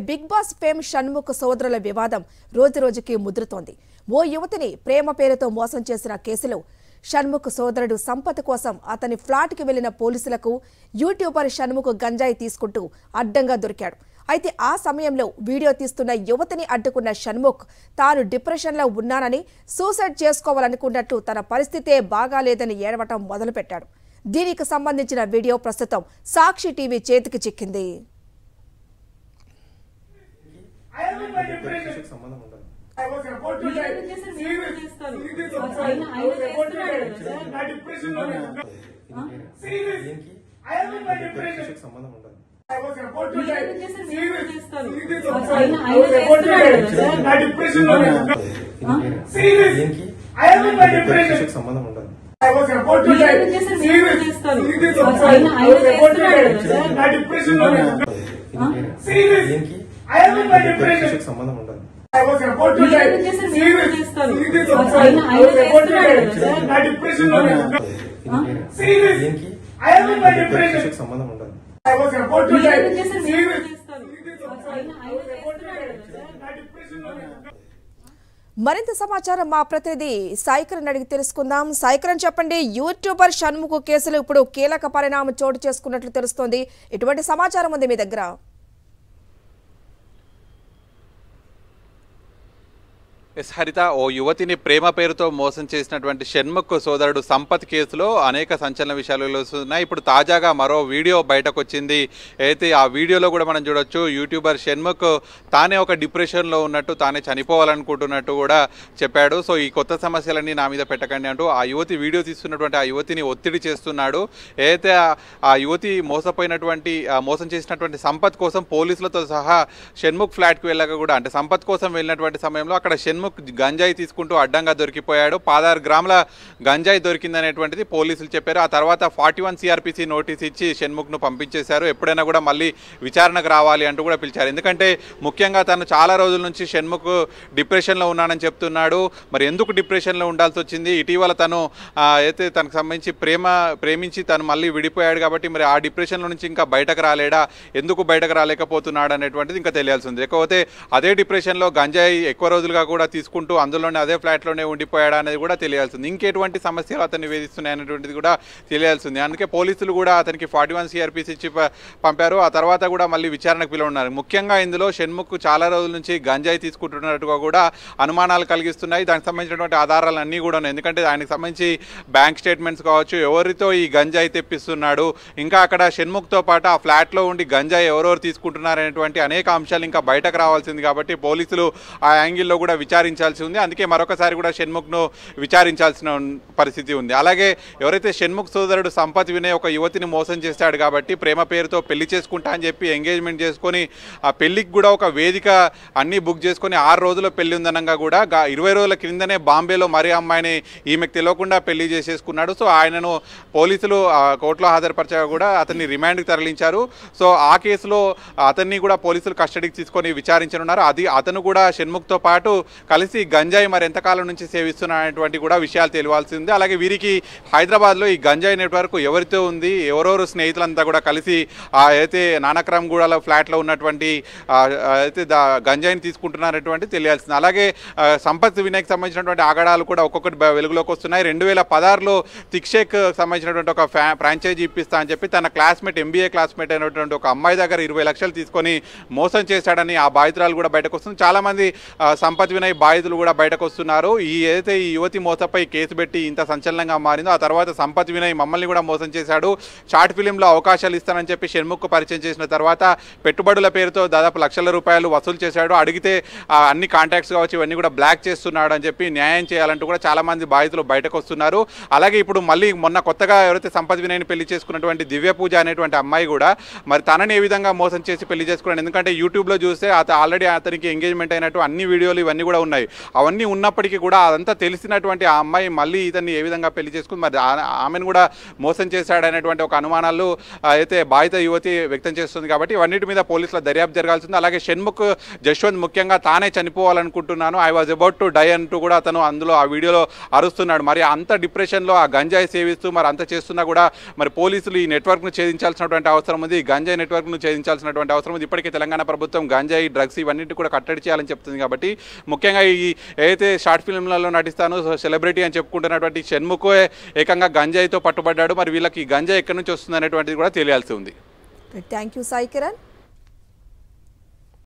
Big boss fame Shanmukh సోదరుల వివాదం రోజురోజుకి ముదురుతోంది. ఓ యువతిని ప్రేమ పేరుతో మోసం చేసిన కేసులో షణ్ముఖ్ సోదరుడు సంపత్ కోసం అతని ఫ్లాట్కి వెళ్లిన పోలీసులకు యూట్యూబర్ షణ్ముఖ్ గంజాయి తీసుకుంటూ అడ్డంగా దొరికాడు. అయితే ఆ సమయంలో వీడియో తీస్తున్న యువతిని అడ్డుకున్న షణ్ముఖ్ తాను డిప్రెషన్లో ఉన్నానని, సూసైడ్ చేసుకోవాలనుకున్నట్లు, తన పరిస్థితే బాగాలేదని ఏడవటం మొదలుపెట్టాడు. దీనికి సంబంధించిన వీడియో ప్రస్తుతం సాక్షి టీవీ చేతికి చిక్కింది. మరింత సమాచారం మా ప్రతినిధి సాయికరణ్ అడిగి తెలుసుకుందాం. సాయికరణ్ చెప్పండి, యూట్యూబర్ షణ్ముఖ్ కేసులో ఇప్పుడు కీలక పరిణామం చోటు చేసుకున్నట్లు తెలుస్తోంది. ఎటువంటి సమాచారం ఉంది మీ దగ్గర? హరిత, ఓ యువతిని ప్రేమ పేరుతో మోసం చేసినటువంటి షణ్ముఖ్ సోదరుడు సంపత్ కేసులో అనేక సంచలన విషయాలు వెలువస్తున్నాయి. ఇప్పుడు తాజాగా మరో వీడియో బయటకు వచ్చింది. అయితే ఆ వీడియోలో కూడా మనం చూడొచ్చు, యూట్యూబర్ షణ్ముఖ్ తానే ఒక డిప్రెషన్లో ఉన్నట్టు, తానే చనిపోవాలనుకుంటున్నట్టు కూడా చెప్పాడు. సో ఈ కొత్త సమస్యలన్నీ నా మీద పెట్టకండి అంటూ ఆ యువతి వీడియో తీస్తున్నటువంటి ఆ యువతిని ఒత్తిడి చేస్తున్నాడు. అయితే ఆ యువతి మోసం చేసినటువంటి సంపత్ కోసం పోలీసులతో సహా షణ్ముఖ్ ఫ్లాట్కి వెళ్ళాక కూడా, అంటే సంపత్ కోసం వెళ్ళినటువంటి సమయంలో అక్కడ షణ్ముఖ్ గంజాయి తీసుకుంటూ అడ్డంగా దొరికిపోయాడు. 16 గ్రాముల గంజాయి దొరికిందనేటువంటిది పోలీసులు చెప్పారు. ఆ తర్వాత 41 CRPC నోటీస్ ఇచ్చి షణ్ముఖ్ను పంపించేశారు. ఎప్పుడైనా కూడా మళ్ళీ విచారణకు రావాలి అంటూ కూడా పిలిచారు. ఎందుకంటే ముఖ్యంగా తను చాలా రోజుల నుంచి షణ్ముఖ్ డిప్రెషన్లో ఉన్నానని చెప్తున్నాడు. మరి ఎందుకు డిప్రెషన్లో ఉండాల్సి వచ్చింది? ఇటీవల తను అయితే తనకు సంబంధించి ప్రేమించి తను మళ్ళీ విడిపోయాడు కాబట్టి మరి ఆ డిప్రెషన్లో నుంచి ఇంకా బయటకు రాలేడా, ఎందుకు బయటకు రాలేకపోతున్నాడు అనేటువంటిది ఇంకా తెలియాల్సి ఉంది. లేకపోతే అదే డిప్రెషన్లో గంజాయి ఎక్కువ రోజులుగా కూడా తీసుకుంటూ అందులోనే అదే ఫ్లాట్లోనే ఉండిపోయాడా అనేది కూడా తెలియాల్సింది. ఇంకెటువంటి సమస్యలు అతన్ని వేధిస్తున్నాయి అనేటువంటిది కూడా తెలియాల్సింది. అందుకే పోలీసులు కూడా అతనికి 41 CRPC ఇచ్చి పంపారు. ఆ తర్వాత కూడా మళ్ళీ విచారణకు పిలువన్నారు. ముఖ్యంగా ఇందులో షణ్ముఖ్ చాలా రోజుల నుంచి గంజాయి తీసుకుంటున్నట్టుగా కూడా అనుమానాలు కలిగిస్తున్నాయి. దానికి సంబంధించినటువంటి ఆధారాలు అన్నీ కూడా ఉన్నాయి. ఎందుకంటే ఆయనకు సంబంధించి బ్యాంక్ స్టేట్మెంట్స్ కావచ్చు, ఎవరితో ఈ గంజాయి తెప్పిస్తున్నాడు, ఇంకా అక్కడ షణ్ముఖ్తో పాటు ఆ ఫ్లాట్లో ఉండి గంజాయి ఎవరెవరు తీసుకుంటున్నారనేటువంటి అనేక అంశాలు ఇంకా బయటకు రావాల్సింది. కాబట్టి పోలీసులు ఆ యాంగిల్లో కూడా విచారించాల్సి ఉంది. అందుకే మరొకసారి కూడా షణ్ముఖ్ను విచారించాల్సిన పరిస్థితి ఉంది. అలాగే ఎవరైతే షణ్ముఖ్ సోదరుడు సంపత్ వినయ్ ఒక యువతిని మోసం చేశాడు కాబట్టి ప్రేమ పేరుతో పెళ్లి చేసుకుంటా అని చెప్పి ఎంగేజ్మెంట్ చేసుకొని ఆ పెళ్లికి కూడా ఒక వేదిక అన్నీ బుక్ చేసుకొని 6 రోజుల పెళ్లి ఉందనగా కూడా 20 రోజుల క్రిందనే బాంబేలో మరీ అమ్మాయిని ఈమెకు తెలియకుండా పెళ్లి చేసేసుకున్నాడు. సో ఆయనను పోలీసులు కోర్టులో హాజరుపరచగా కూడా అతన్ని రిమాండ్కి తరలించారు. సో ఆ కేసులో అతన్ని కూడా పోలీసులు కస్టడీకి తీసుకొని విచారించనున్నారు. అతను కూడా షణ్ముఖ్తో పాటు కలిసి గంజాయి మరి ఎంతకాలం నుంచి సేవిస్తున్నటువంటి కూడా విషయాలు తెలియాల్సింది. అలాగే వీరికి హైదరాబాద్లో ఈ గంజాయి నెట్వర్క్ ఎవరితో ఉంది, ఎవరెవరు స్నేహితులంతా కూడా కలిసి అయితే నానక్రమ్గూడలో ఫ్లాట్లో ఉన్నటువంటి అయితే గంజాయిని తీసుకుంటున్నారనేటువంటి తెలియాల్సింది. అలాగే సంపత్ వినయ్కి సంబంధించినటువంటి ఆగడాలు కూడా ఒక్కొక్కటి వెలుగులోకి వస్తున్నాయి. 2016లో తిక్షేక్ సంబంధించినటువంటి ఒక ఫ్రాంచైజీ ఇప్పిస్తా అని చెప్పి తన క్లాస్మేట్, MBA క్లాస్మేట్ అయినటువంటి ఒక అమ్మాయి దగ్గర 20 లక్షలు తీసుకొని మోసం చేశాడని ఆ బాధితురాలు కూడా బయటకు వస్తుంది. చాలామంది సంపత్ వినయ్ బాధితులు కూడా బయటకు వస్తున్నారు. ఏదైతే ఈ యువతి మోసపై కేసు పెట్టి ఇంత సంచలనంగా మారిందో, ఆ తర్వాత సంపత్ వినయ్ మమ్మల్ని కూడా మోసం చేశాడు, షార్ట్ ఫిలింలో అవకాశాలు ఇస్తానని చెప్పి షణ్ముఖ్ పరిచయం చేసిన తర్వాత పెట్టుబడుల పేరుతో దాదాపు లక్షల రూపాయలు వసూలు చేశాడు. అడిగితే అన్ని కాంటాక్ట్స్ కావచ్చు ఇవన్నీ కూడా బ్లాక్ చేస్తున్నాడు అని చెప్పి న్యాయం చేయాలంటూ కూడా చాలామంది బాధితులు బయటకు వస్తున్నారు. అలాగే ఇప్పుడు మళ్ళీ మొన్న కొత్తగా ఎవరైతే సంపత్ వినయ్ని పెళ్లి చేసుకున్నటువంటి దివ్య పూజ అనేటువంటి అమ్మాయి కూడా మరి తనని ఏ విధంగా మోసం చేసి పెళ్లి చేసుకున్నాడు. ఎందుకంటే యూట్యూబ్లో చూస్తే ఆల్రెడీ అతనికి ఎంగేజ్మెంట్ అయినట్టు అన్ని వీడియోలు ఇవన్నీ కూడా ఉన్నాయి. ఉన్నాయి. అవన్నీ ఉన్నప్పటికీ కూడా అదంతా తెలిసినటువంటి ఆ అమ్మాయి మళ్ళీ ఇతన్ని ఏ విధంగా పెళ్లి చేసుకుని మరి ఆమెను కూడా మోసం చేశాడనేటువంటి ఒక అనుమానాలు అయితే బాధిత యువతి వ్యక్తం చేస్తుంది. కాబట్టి ఇవన్నిటి మీద పోలీసుల దర్యాప్తు జరగాల్సింది. అలాగే షణ్ముఖ్ జశ్వంత్ ముఖ్యంగా తానే చనిపోవాలనుకుంటున్నాను, I was about to die అంటూ కూడా అతను అందులో ఆ వీడియోలో అరుస్తున్నాడు. మరి అంత డిప్రెషన్లో ఆ గంజాయి సేవిస్తూ మరి అంత చేస్తున్నా కూడా మరి పోలీసులు ఈ నెట్వర్క్ను ఛేదించాల్సినటువంటి అవసరం ఉంది, గంజాయి నెట్వర్క్ను ఛేదించాల్సినటువంటి అవసరం ఉంది. ఇప్పటికే తెలంగాణ ప్రభుత్వం గంజాయి డ్రగ్స్ ఇవన్నిటి కూడా కట్టడి చేయాలని చెప్తుంది. కాబట్టి ముఖ్యంగా ఈ ఏదైతే షార్ట్ ఫిల్మ్లలో నటిస్తాను సెలబ్రిటీ అని చెప్పుకుంటున్నటువంటి షణ్ముఖ్ ఏకంగా గంజాయితో పట్టుబడ్డాడు. మరి వీళ్ళకి గంజాయి ఎక్కడి నుంచి వస్తుంది అనేటువంటిది కూడా తెలియాల్సి ఉంది. Thank you Sai Kiran.